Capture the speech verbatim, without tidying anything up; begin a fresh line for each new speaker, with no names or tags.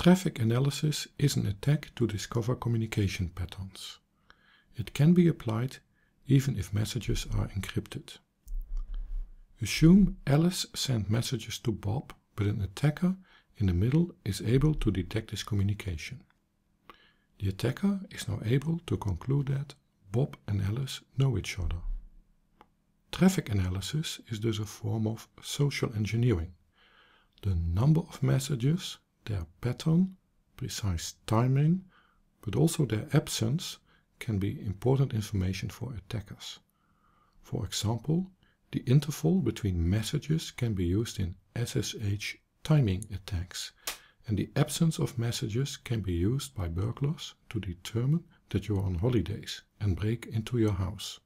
Traffic analysis is an attack to discover communication patterns. It can be applied even if messages are encrypted. Assume Alice sent messages to Bob, but an attacker in the middle is able to detect this communication. The attacker is now able to conclude that Bob and Alice know each other. Traffic analysis is thus a form of social engineering. The number of messages, their pattern, precise timing, but also their absence can be important information for attackers. For example, the interval between messages can be used in S S H timing attacks, and the absence of messages can be used by burglars to determine that you are on holidays and break into your house.